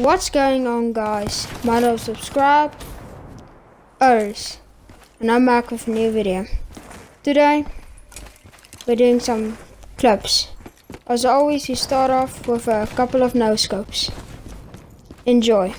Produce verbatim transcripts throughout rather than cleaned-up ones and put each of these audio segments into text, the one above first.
What's going on, guys? My love, subscribe, Urs, and I'm back with a new video. Today we're doing some clips. As always, we start off with a couple of no scopes. Enjoy.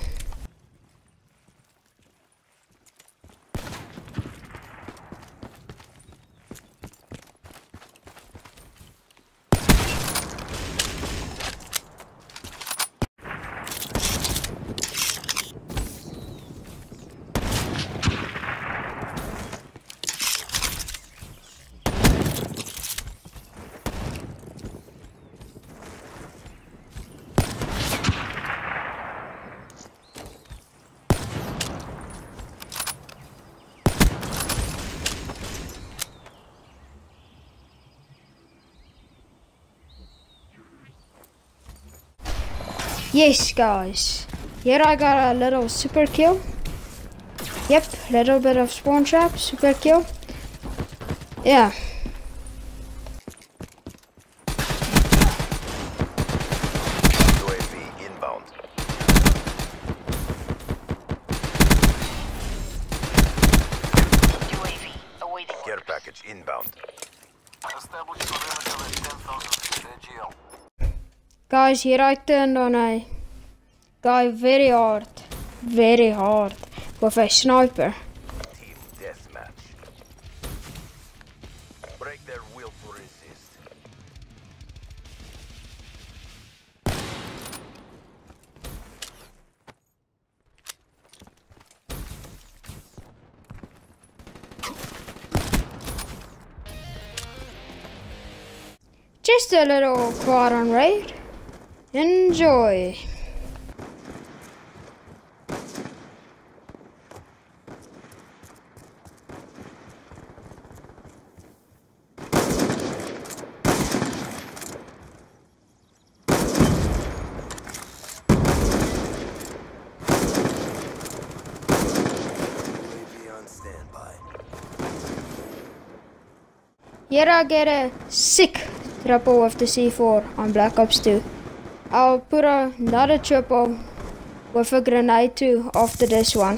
Yes, guys, here I got a little super kill. Yep, little bit of spawn trap, super kill. Yeah. U A V inbound. U A V awaiting Care package inbound. Establish perimeter at ten thousand feet A G L. Guys, here I turned on a guy very hard, very hard, with a sniper. Team deathmatch. Break their will to resist. Just a little quad on raid. Enjoy. Here I get a sick triple with the C four on Black Ops two. I'll put another triple with a grenade too after this one.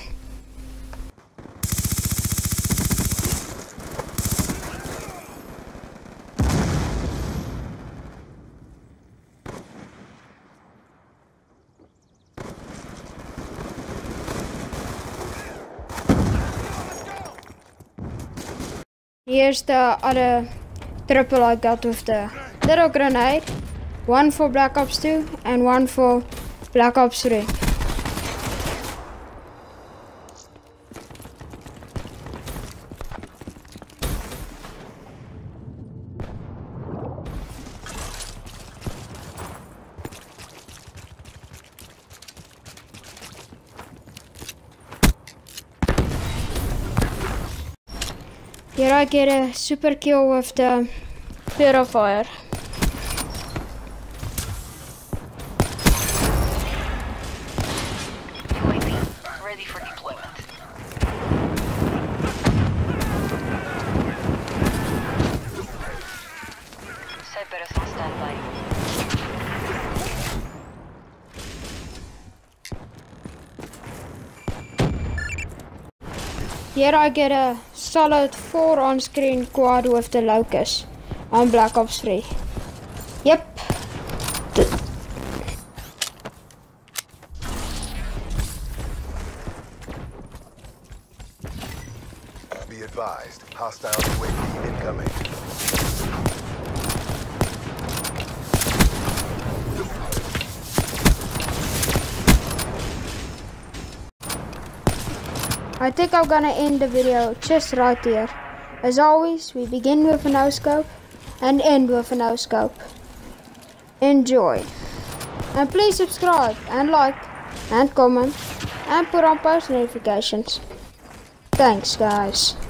Here's the other triple I got with the little grenade. One for Black Ops two and one for Black Ops three. Here I get a super kill with the purifier. U A V ready for deployment. Cerberus on standby. Here I get a solid four on-screen quad with the Locust on Black Ops three. Yep. Be advised, hostile U A V incoming. I think I'm gonna end the video just right here. As always, we begin with a no scope and end with a no scope. Enjoy. And please subscribe and like and comment and put on post notifications. Thanks, guys.